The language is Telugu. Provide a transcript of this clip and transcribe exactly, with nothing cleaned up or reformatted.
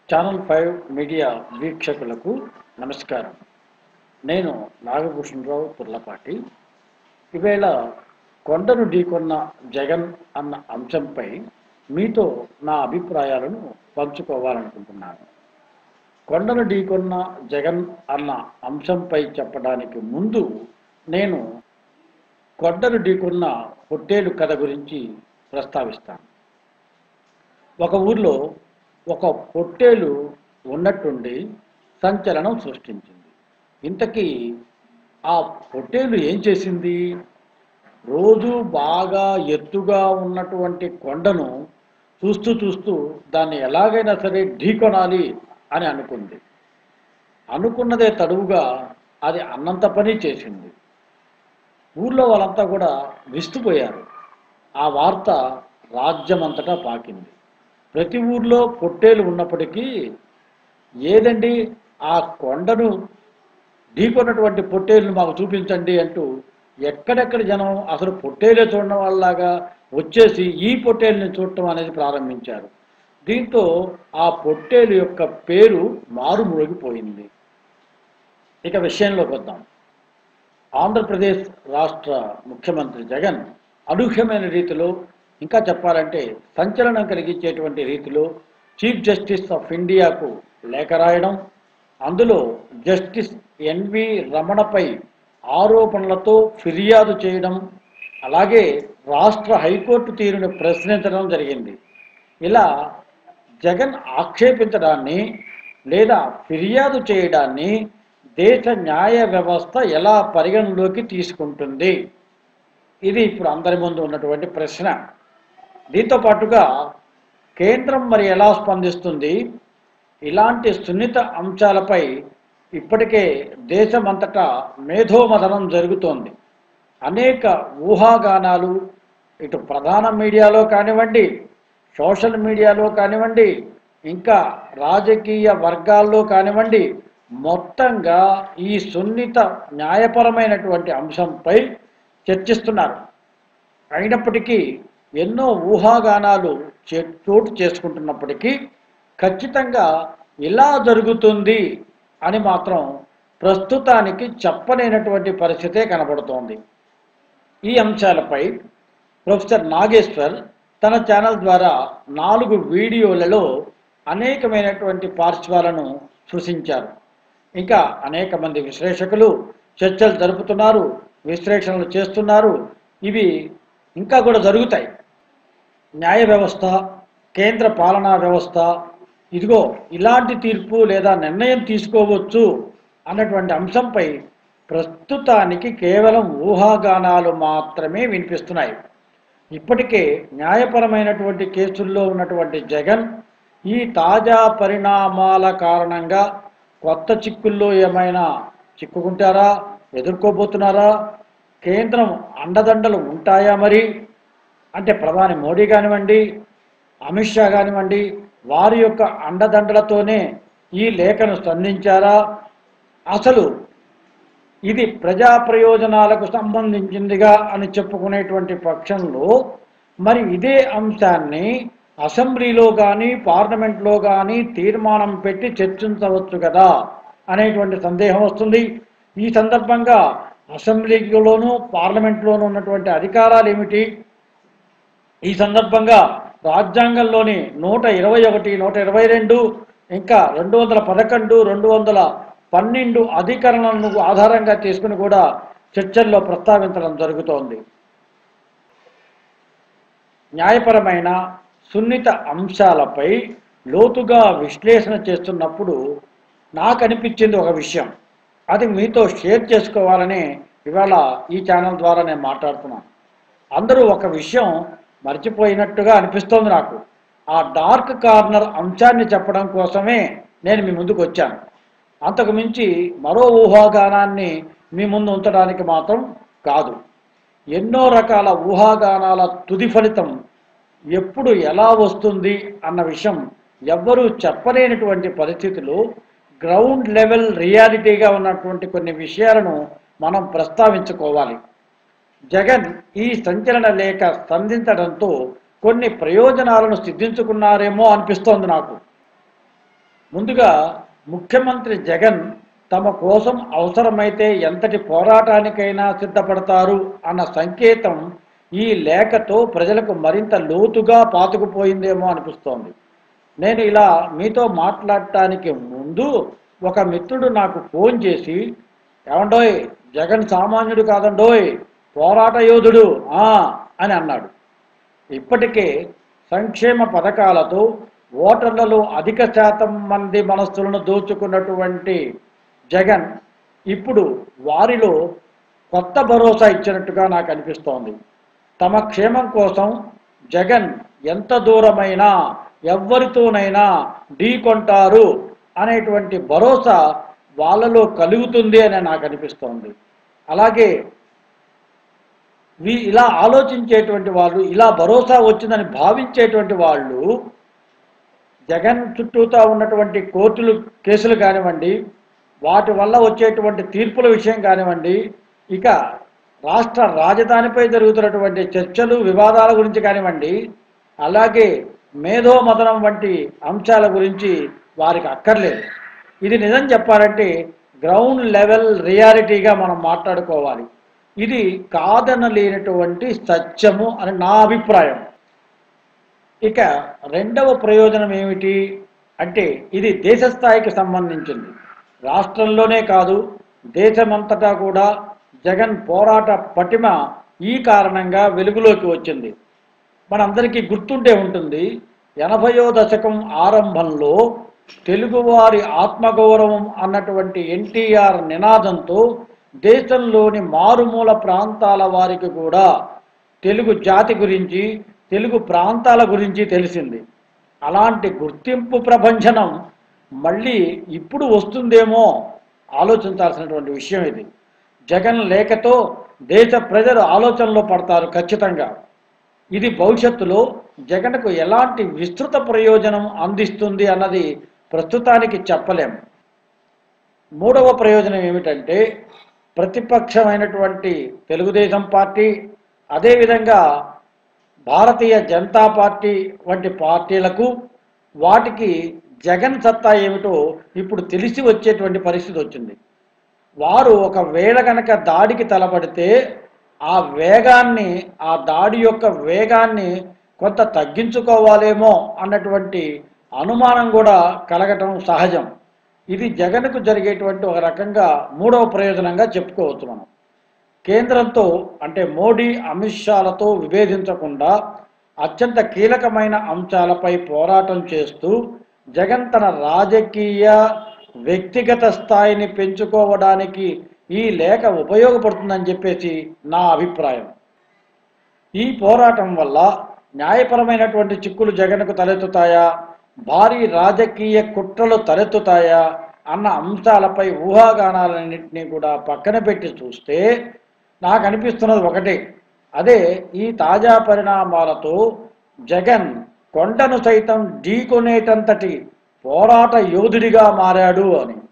ఛానల్ ఫైవ్ మీడియా వీక్షకులకు నమస్కారం. నేను నాగభూషణరావు పుర్లపాటి. ఈవేళ కొండను ఢీకొన్న జగన్ అన్న అంశంపై మీతో నా అభిప్రాయాలను పంచుకోవాలనుకుంటున్నాను. కొండను ఢీకొన్న జగన్ అన్న అంశంపై చెప్పడానికి ముందు నేను కొండను ఢీకొన్న పొట్టేలు కథ గురించి ప్రస్తావిస్తాను. ఒక ఊర్లో ఒక పొట్టేలు ఉన్నట్టుండి సంచలనం సృష్టించింది. ఇంతకీ ఆ పొట్టేలు ఏం చేసింది? రోజు బాగా ఎత్తుగా ఉన్నటువంటి కొండను చూస్తూ చూస్తూ దాన్ని ఎలాగైనా సరే ఢీకొనాలి అని అనుకుంది. అనుకున్నదే తడువుగా అది అన్నంత పని చేసింది. ఊర్లో వాళ్ళంతా కూడా విస్తుపోయారు. ఆ వార్త రాజ్యమంతటా పాకింది. ప్రతి ఊర్లో పొట్టేలు ఉన్నప్పటికీ, ఏదండి ఆ కొండను ఢీకొన్నటువంటి పొట్టేలును మాకు చూపించండి అంటూ ఎక్కడెక్కడ జనం అసలు పొట్టేలే చూడడం వాళ్ళలాగా వచ్చేసి ఈ పొట్టేలుని చూడటం అనేది ప్రారంభించారు. దీంతో ఆ పొట్టేలు యొక్క పేరు మారుమోగిపోయింది. ఇక విషయంలోకి వద్దాం. ఆంధ్రప్రదేశ్ రాష్ట్ర ముఖ్యమంత్రి జగన్ అనూహ్యమైన రీతిలో, ఇంకా చెప్పాలంటే సంచలనం కలిగించేటువంటి రీతిలో చీఫ్ జస్టిస్ ఆఫ్ ఇండియాకు లేఖ రాయడం, అందులో జస్టిస్ ఎన్వి రమణపై ఆరోపణలతో ఫిర్యాదు చేయడం, అలాగే రాష్ట్ర హైకోర్టు తీరును ప్రశ్నించడం జరిగింది. ఇలా జగన్ ఆక్షేపించడాన్ని లేదా ఫిర్యాదు చేయడాన్ని దేశ న్యాయ వ్యవస్థ ఎలా పరిగణలోకి తీసుకుంటుంది? ఇది ఇప్పుడు అందరి ముందు ఉన్నటువంటి ప్రశ్న. దీంతో పాటుగా కేంద్రం మరి ఎలా స్పందిస్తుంది? ఇలాంటి సున్నిత అంశాలపై ఇప్పటికే దేశమంతటా మేధోమథనం జరుగుతోంది. అనేక ఊహాగానాలు ఇటు ప్రధాన మీడియాలో కానివ్వండి, సోషల్ మీడియాలో కానివ్వండి, ఇంకా రాజకీయ వర్గాల్లో కానివ్వండి, మొత్తంగా ఈ సున్నిత న్యాయపరమైనటువంటి అంశంపై చర్చిస్తున్నారు. అయినప్పటికీ ఎన్నో ఊహాగానాలు చోటు చేసుకుంటున్నప్పటికీ ఖచ్చితంగా ఇలా జరుగుతుంది అని మాత్రం ప్రస్తుతానికి చెప్పలేనటువంటి పరిస్థితే కనబడుతోంది. ఈ అంశాలపై ప్రొఫెసర్ నాగేశ్వర్ తన ఛానల్ ద్వారా నాలుగు వీడియోలలో అనేకమైనటువంటి పార్శ్వాలను సృష్టించారు. ఇంకా అనేక మంది విశ్లేషకులు చర్చలు జరుపుతున్నారు, విశ్లేషణలు చేస్తున్నారు. ఇవి ఇంకా కూడా జరుగుతాయి. న్యాయ వ్యవస్థ, కేంద్ర పాలనా వ్యవస్థ ఇదిగో ఇలాంటి తీర్పు లేదా నిర్ణయం తీసుకోవచ్చు అన్నటువంటి అంశంపై ప్రస్తుతానికి కేవలం ఊహాగానాలు మాత్రమే వినిపిస్తున్నాయి. ఇప్పటికే న్యాయపరమైనటువంటి కేసుల్లో ఉన్నటువంటి జగన్ ఈ తాజా పరిణామాల కారణంగా కొత్త చిక్కుల్లో ఏమైనా చిక్కుకుంటారా, ఎదుర్కోబోతున్నారా? కేంద్రం అండదండలు ఉంటాయా? మరి అంటే ప్రధాని మోడీ కానివ్వండి, అమిత్ షా కానివ్వండి, వారి యొక్క అండదండలతోనే ఈ లేఖను స్పందించారా? అసలు ఇది ప్రజా ప్రయోజనాలకు సంబంధించిందిగా అని చెప్పుకునేటువంటి పక్షంలో మరి ఇదే అంశాన్ని అసెంబ్లీలో కానీ పార్లమెంట్లో కానీ తీర్మానం పెట్టి చర్చించవచ్చు కదా అనేటువంటి సందేహం వస్తుంది. ఈ సందర్భంగా అసెంబ్లీలోనూ పార్లమెంట్లోనూ ఉన్నటువంటి అధికారాలు ఏమిటి? ఈ సందర్భంగా రాజ్యాంగంలోని నూట ఇరవై ఒకటి నూట ఇరవై రెండు ఇంకా రెండు వందల పదకొండు రెండు వందల పన్నెండు అధికరణలను ఆధారంగా తీసుకుని కూడా చర్చల్లో ప్రస్తావించడం జరుగుతోంది. న్యాయపరమైన సున్నిత అంశాలపై లోతుగా విశ్లేషణ చేస్తున్నప్పుడు నాకు అనిపించింది ఒక విషయం. అది మీతో షేర్ చేసుకోవాలని ఇవాళ ఈ ఛానల్ ద్వారా నేను మాట్లాడుతున్నాను. అందరూ ఒక విషయం మర్చిపోయినట్టుగా అనిపిస్తోంది నాకు. ఆ డార్క్ కార్నర్ అంశాన్ని చెప్పడం కోసమే నేను మీ ముందుకు వచ్చాను. అంతకు మించి మరో ఊహాగానాన్ని మీ ముందు ఉంచడానికి మాత్రం కాదు. ఎన్నో రకాల ఊహాగానాల తుది ఫలితం ఎప్పుడు ఎలా వస్తుంది అన్న విషయం ఎవ్వరూ చెప్పలేనటువంటి పరిస్థితులు గ్రౌండ్ లెవెల్ రియాలిటీగా ఉన్నటువంటి కొన్ని విషయాలను మనం ప్రస్తావించుకోవాలి. జగన్ ఈ సంచలన లేఖ స్పందించడంతో కొన్ని ప్రయోజనాలను సిద్ధించుకున్నారేమో అనిపిస్తోంది నాకు. ముందుగా ముఖ్యమంత్రి జగన్ తమ కోసం అవసరమైతే ఎంతటి పోరాటానికైనా సిద్ధపడతారు అన్న సంకేతం ఈ లేఖతో ప్రజలకు మరింత లోతుగా పాతుకుపోయిందేమో అనిపిస్తోంది. నేను ఇలా మీతో మాట్లాడటానికి ముందు ఒక మిత్రుడు నాకు ఫోన్ చేసి, ఏమండోయ్ జగన్ సామాన్యుడు కాదండోయ్, పోరాట యోధుడు అని అన్నాడు. ఇప్పటికే సంక్షేమ పథకాలతో ఓటర్లలో అధిక శాతం మంది మనస్సులను దోచుకున్నటువంటి జగన్ ఇప్పుడు వారిలో కొత్త భరోసా ఇచ్చినట్టుగా నాకు అనిపిస్తోంది. తమ క్షేమం కోసం జగన్ ఎంత దూరమైనా ఎవ్వరితోనైనా ఢీకొంటారు అనేటువంటి భరోసా వాళ్ళలో కలుగుతుంది అని నాకు అనిపిస్తోంది. అలాగే వీ ఇలా ఆలోచించేటువంటి వాళ్ళు, ఇలా భరోసా వచ్చిందని భావించేటువంటి వాళ్ళు జగన్ చుట్టూతా ఉన్నటువంటి కోర్టులు కేసులు కానివ్వండి, వాటి వల్ల వచ్చేటువంటి తీర్పుల విషయం కానివ్వండి, ఇక రాష్ట్ర రాజధానిపై జరుగుతున్నటువంటి చర్చలు వివాదాల గురించి కానివ్వండి, అలాగే మేధోమథనం వంటి అంశాల గురించి వారికి అక్కర్లేదు. ఇది నిజం చెప్పాలంటే గ్రౌండ్ లెవెల్ రియాలిటీగా మనం మాట్లాడుకోవాలి. ఇది కాదనలేనటువంటి సత్యము అని నా అభిప్రాయం. ఇక రెండవ ప్రయోజనం ఏమిటి అంటే, ఇది దేశ స్థాయికి సంబంధించింది. రాష్ట్రంలోనే కాదు, దేశమంతటా కూడా జగన్ పోరాట పటిమ ఈ కారణంగా వెలుగులోకి వచ్చింది. మనందరికీ గుర్తుండే ఉంటుంది, ఎనభయో దశకం ఆరంభంలో తెలుగువారి ఆత్మగౌరవం అన్నటువంటి ఎన్టీఆర్ నినాదంతో దేశంలోని మారుమూల ప్రాంతాల వారికి కూడా తెలుగు జాతి గురించి, తెలుగు ప్రాంతాల గురించి తెలిసింది. అలాంటి గుర్తింపు ప్రభంజనం మళ్ళీ ఇప్పుడు వస్తుందేమో ఆలోచించాల్సినటువంటి విషయం ఇది. జగన్ లేఖతో దేశ ప్రజలు ఆలోచనలో పడతారు ఖచ్చితంగా. ఇది భవిష్యత్తులో జగన్కు ఎలాంటి విస్తృత ప్రయోజనం అందిస్తుంది అన్నది ప్రస్తుతానికి చెప్పలేం. మూడవ ప్రయోజనం ఏమిటంటే, ప్రతిపక్షమైనటువంటి తెలుగుదేశం పార్టీ, అదేవిధంగా భారతీయ జనతా పార్టీ వంటి పార్టీలకు వాటికి జగన్ సత్తా ఏమిటో ఇప్పుడు తెలిసి వచ్చేటువంటి పరిస్థితి వచ్చింది. వారు ఒక వేళ కనుక దాడికి తలపడితే ఆ వేగాన్ని, ఆ దాడి యొక్క వేగాన్ని కొంత తగ్గించుకోవాలేమో అన్నటువంటి అనుమానం కూడా కలగటం సహజం. ఇది జగన్కు జరిగేటువంటి ఒక రకంగా మూడవ ప్రయోజనంగా చెప్పుకోవచ్చు మనం. కేంద్రంతో అంటే మోడీ అమిత్ షాలతో విభేదించకుండా అత్యంత కీలకమైన అంశాలపై పోరాటం చేస్తూ జగన్ తన రాజకీయ వ్యక్తిగత స్థాయిని పెంచుకోవడానికి ఈ లేఖ ఉపయోగపడుతుందని చెప్పేసి నా అభిప్రాయం. ఈ పోరాటం వల్ల న్యాయపరమైనటువంటి చిక్కులు జగన్కు తలెత్తుతాయా, భారీ రాజకీయ కుట్రలు తలెత్తుతాయా అన్న అంశాలపై ఊహాగానాలన్నింటినీ కూడా పక్కన పెట్టి చూస్తే నాకు అనిపిస్తున్నది ఒకటే, అదే ఈ తాజా పరిణామాలతో జగన్ కొండను సైతం ఢీకొనేటంతటి పోరాట యోధుడిగా మారాడు అని.